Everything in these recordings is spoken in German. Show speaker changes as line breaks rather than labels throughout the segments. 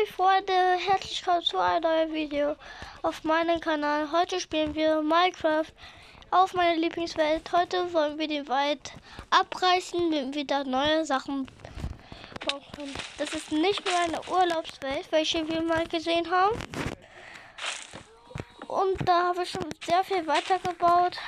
Freunde, herzlich willkommen zu einem neuen Video auf meinem Kanal. Heute spielen wir Minecraft auf meiner Lieblingswelt. Heute wollen wir den Wald abreißen, damit wir da neue Sachen bauen können. Das ist nicht nur eine Urlaubswelt, welche wir mal gesehen haben. Und da habe ich schon sehr viel weitergebaut.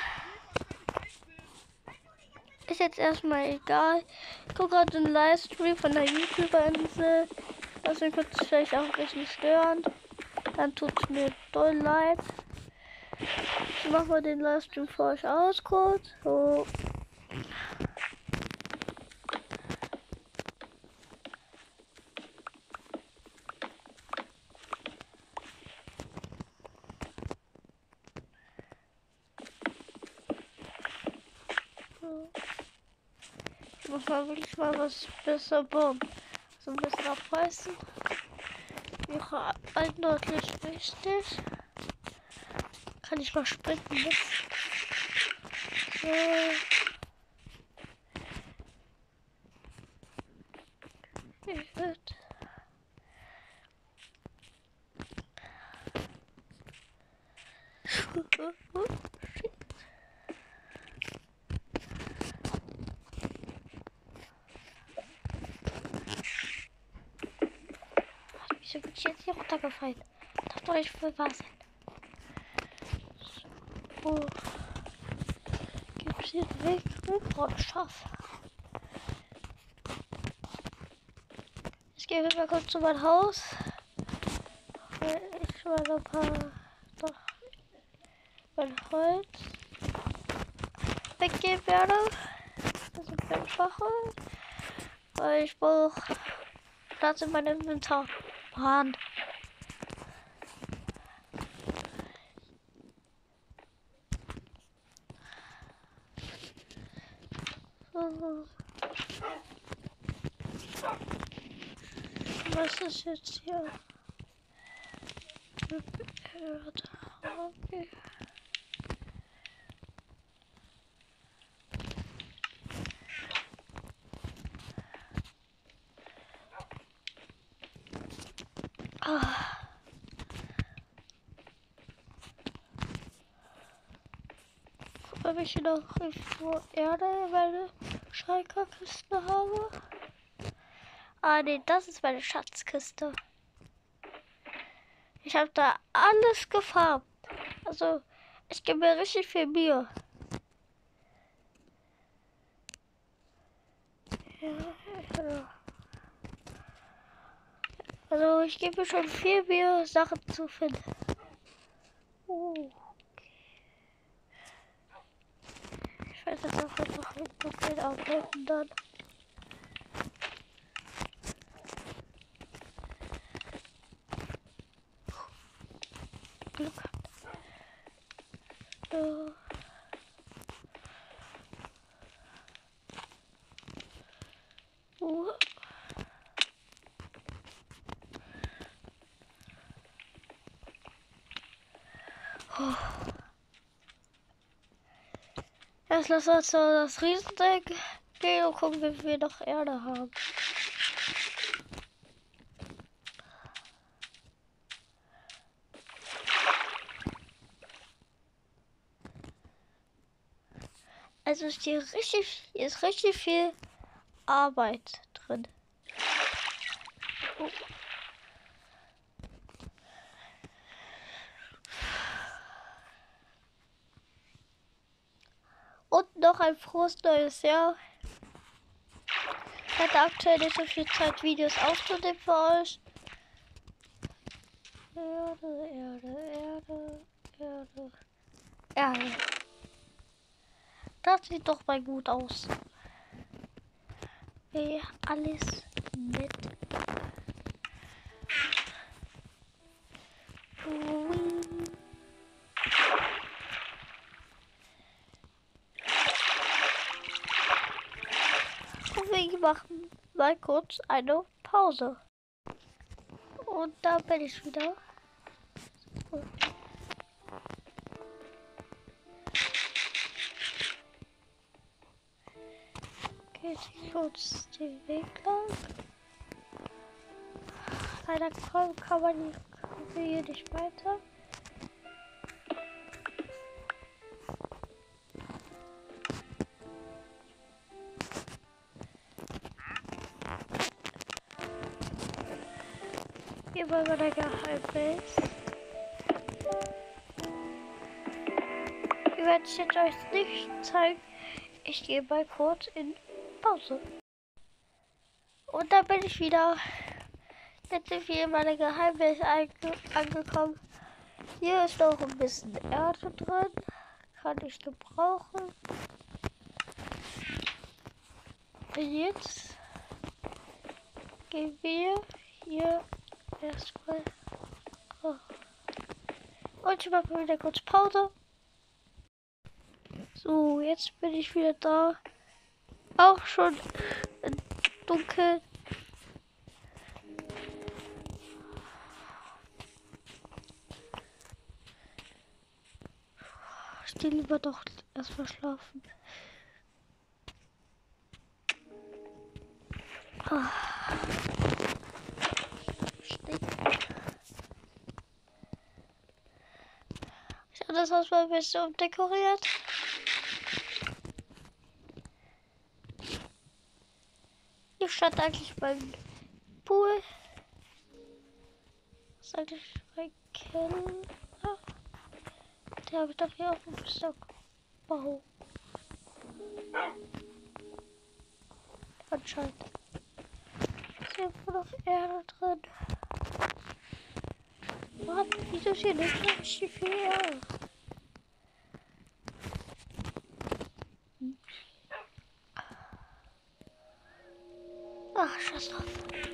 Ist jetzt erstmal egal. Ich gucke gerade den Livestream von der YouTuber-Insel. Deswegen könnte es vielleicht auch ein bisschen stören. Dann tut es mir doll leid. Ich mache mal den Livestream für euch aus kurz. So. Ich muss mal wirklich mal was besser bauen. So ein bisschen abreißen. Wäre eindeutig wichtig. Kann ich mal sprinten jetzt? So. Ich würde. Wieso bin ich jetzt hier runtergefallen? Darf doch nicht voll wahr sein. So. Gibt es hier einen Weg? Oh, scharf. Ich gehe wieder kurz zu meinem Haus. Weil ich schon mal ein paar. Doch. Mein Holz weggeben werde. Das ist einfacher. Weil ich brauche Platz in meinem Inventar. Mann. So. Was ist jetzt hier? Okay. Ob ich noch irgendwo Erde in meine Schalkerkiste habe? Ah ne, das ist meine Schatzkiste. Ich habe da alles gefarmt. Also, ich gebe mir richtig viel Mühe. Ja. Also, ich gebe mir schon viel Mühe, Sachen zu finden. Okay. Ich weiß jetzt auch noch ein bisschen aufhelfen dann. Glück gehabt. So. Jetzt lass uns so das Riesendeck gehen und gucken, wie wir noch Erde haben. Also ist hier richtig viel Arbeit drin. Oh. Und noch ein frohes neues Jahr. Ich hatte aktuell nicht so viel Zeit, Videos aufzunehmen für euch. Erde. Das sieht doch mal gut aus. Okay, alles mit. Wir machen mal kurz eine Pause. Und da bin ich wieder. Okay, jetzt kurz den Weg lang. keiner kommt, kann man hier nicht weiter. Hier war der Geheimbase. Ich werde es jetzt euch nicht zeigen. Ich gehe mal kurz in Pause. Und da bin ich wieder. Jetzt sind wir in meiner Geheimbase angekommen. Hier ist noch ein bisschen Erde drin. Kann ich gebrauchen. Und jetzt gehen wir hier erstmal. Oh. Und ich mache wieder kurz Pause. So, jetzt bin ich wieder da. Auch schon dunkel. Ich gehe lieber doch erstmal schlafen. Ich habe das Haus mal ein bisschen umdekoriert. Hier stand eigentlich beim Pool. Das sollte ich mein Keller. Der habe ich doch hier auch ein bisschen gebaut. Anscheinend. Ist hier noch Erde drin. Mann, wieso ist hier nicht richtig viel Erde? Ach, scheiß drauf.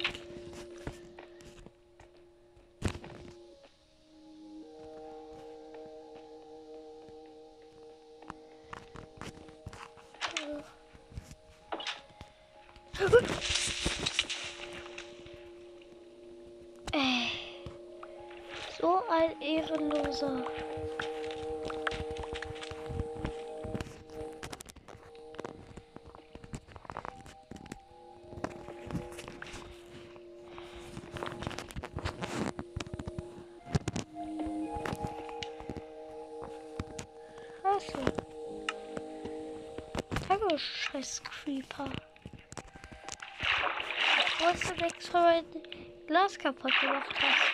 Ey. So ein Ehrenloser. Scheiße. Danke, scheiß Creeper. Was du nichts von meinem Glas kaputt gemacht hast.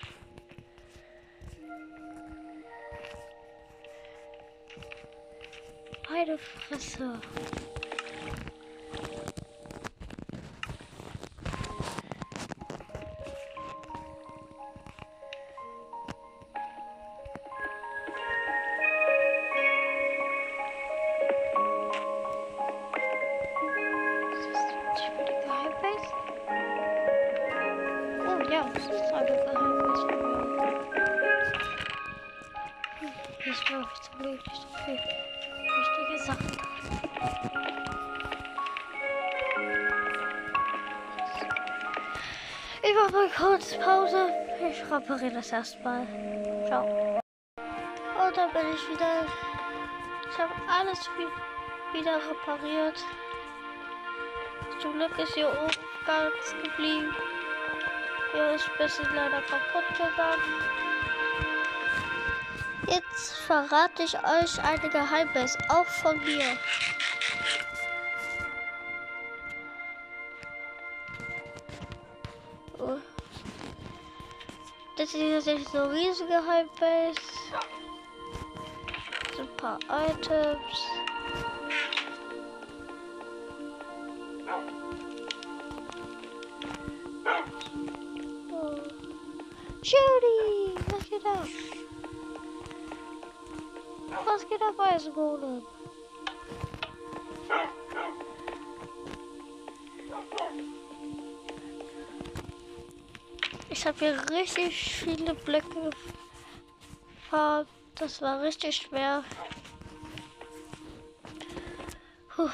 Meine Fresse. Ja, das ist eine Geheimnis. Ich glaube, ich zum Glück nicht so viel wichtige Sachen. Ich mache mal kurz Pause. Ich repariere das erstmal. Ciao. Und da bin ich wieder. Ich habe alles wieder repariert. Zum Glück ist hier oben ganz geblieben. Hier ist ein bisschen leider kaputt gegangen. Jetzt verrate ich euch eine Geheimbase, auch von mir. Oh. Das ist jetzt so eine riesige Geheimbase. So ein paar Items. Judy, was geht ab? Was geht ab, Eisengolem? Ich habe hier richtig viele Blöcke gefarmt. Das war richtig schwer. Puh.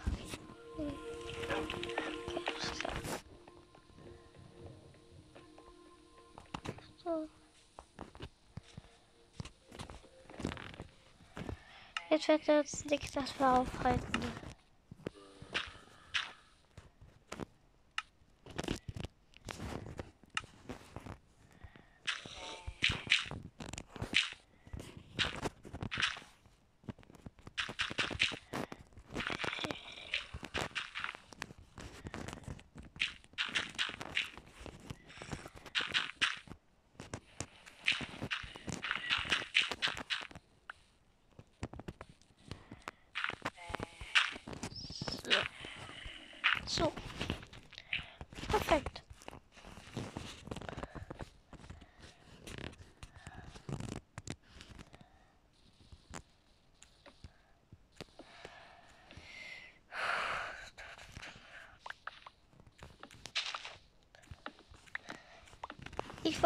So. Jetzt wird jetzt nichts, das wir aufhalten. So. Perfekt. Ich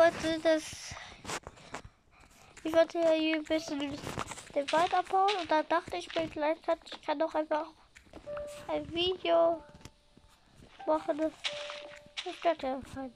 wollte ja hier ein bisschen den Wald abbauen und dann dachte ich mir gleichzeitig, ich kann doch einfach ein Video machen, das stört ja keinen.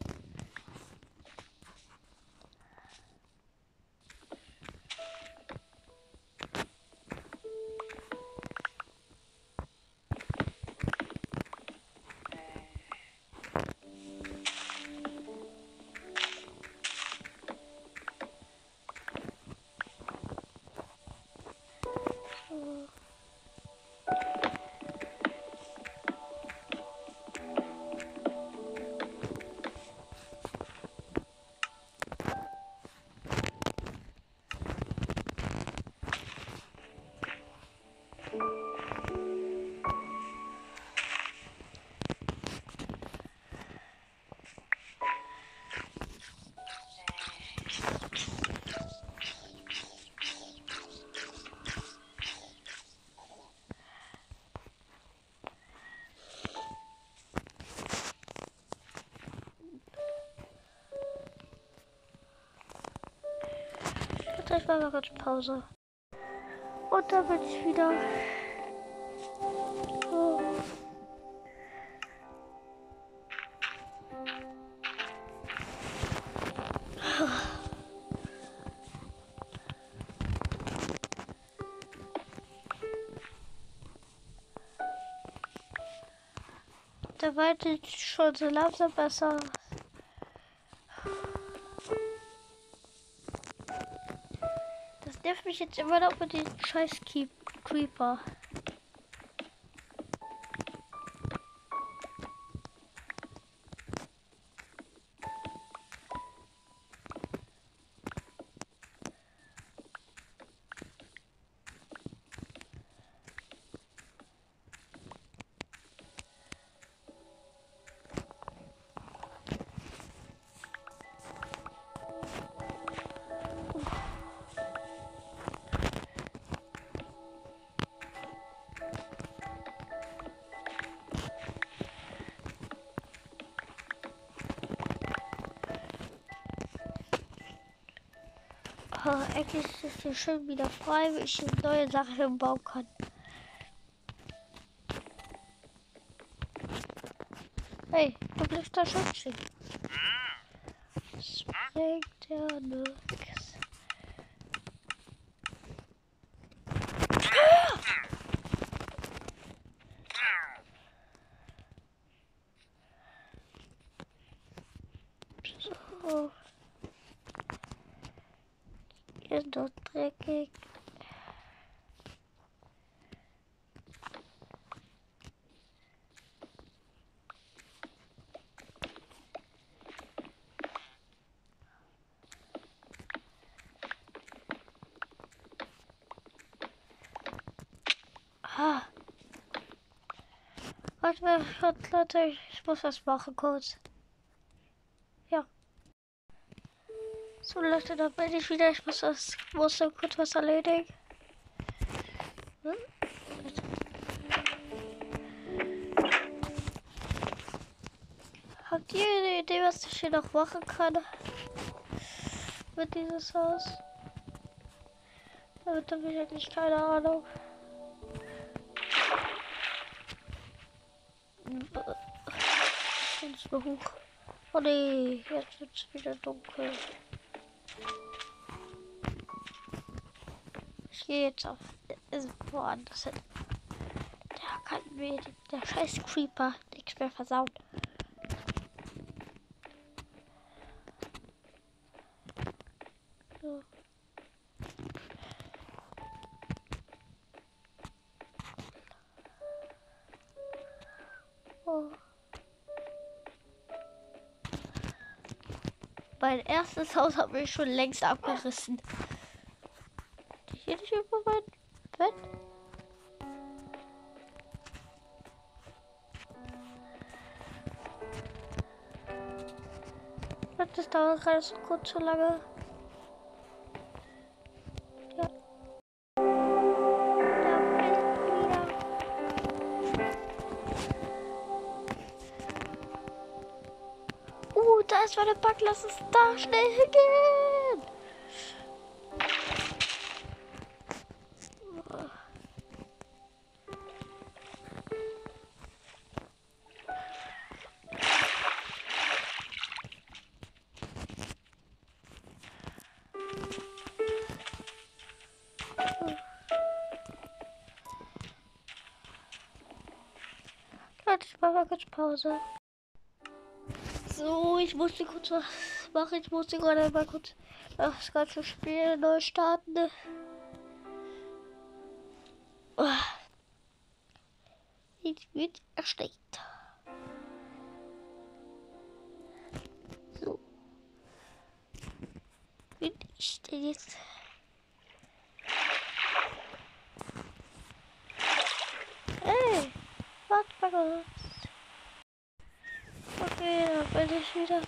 Ich mache mal kurz Pause. Und dann bin ich wieder. So. Der Wald sieht schon so langsam besser. Das nervt mich jetzt immer noch mit diesem scheiß Creeper. Eigentlich ist es hier schön wieder frei, weil ich neue Sachen bauen kann. Hey, du bleibst da schon stehen. Das bringt ja nichts. So. Hier ist doch dreckig. Warte mal, Leute, ich muss was machen kurz. Ja. So Leute, da bin ich wieder. Ich muss kurz was erledigen. Hm? Habt ihr eine Idee, was ich hier noch machen kann? Mit dieses Haus? Damit habe ich eigentlich keine Ahnung. Ins Buch. Oh nee, jetzt wird es wieder dunkel. Ich gehe jetzt auf woanders hin. Der kann mir, der scheiß Creeper, nichts mehr versauen. So. Oh. Mein erstes Haus habe ich schon längst abgerissen. Hier nicht über mein Bett? Das dauert gerade so kurz so lange. Ja. Da bin ich wieder. Da ist meine Bank. Lass es da schnell hingehen. Leute, ich mache mal kurz Pause. So, ich musste kurz was machen. Ich musste gerade mal kurz das ganze Spiel neu starten. Jetzt wird erstellt. So. Bin ich denn jetzt? Hey, warte mal kurz. Okay, da bin ich wieder.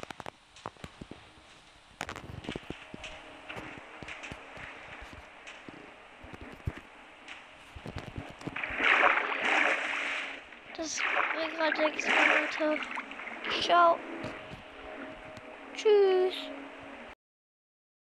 Das bringt gerade nichts mehr weiter. Ciao. Tschüss.